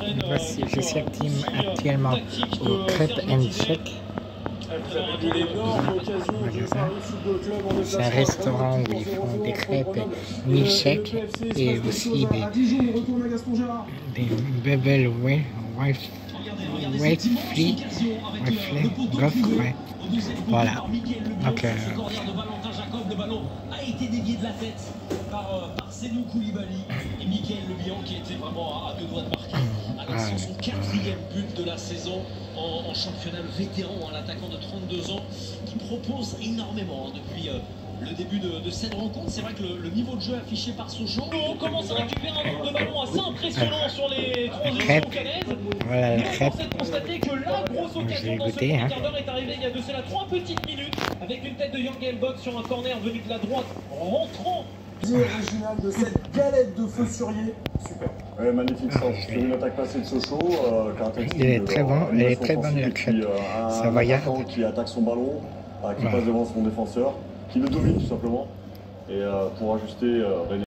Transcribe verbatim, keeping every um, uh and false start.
Voici, je suis actuellement au Crêpe and Check. C'est un restaurant où ils font des crêpes milkshake et aussi des, des bubble waffles, waffles, gaufres, ouais. Voilà. Donc, euh, le ballon a été dévié de la tête par, euh, par Seydou Koulibaly et Mickaël Le Bihan qui était vraiment à, à deux doigts de marquer avec son, son quatrième but de la saison en, en championnat. Le vétéran, hein, l'attaquant de trente-deux ans qui propose énormément hein, depuis euh, le début de, de cette rencontre. C'est vrai que le, le niveau de jeu affiché par Sochaux, on commence à récupérer un nombre de ballons assez impressionnant sur les transitions canaises. Voilà la crêpe. On peut constater que la grosse occasion dans ce goûté, hein. quart d'heure est arrivée il y a de cela trois petites minutes avec une tête de Jürgen Elbok sur un corner venu de la droite rentrant. Original de cette galette de feu surier. Super. Ouais, magnifique sens. C'est une attaque passée de Sochaux. Euh, Il est très bon, elle est très bonne la crêpe. Euh, Ça va y aller. Qui attaque son ballon, euh, qui ouais. passe devant son défenseur, qui le domine tout simplement. Et euh, pour ajuster. Euh,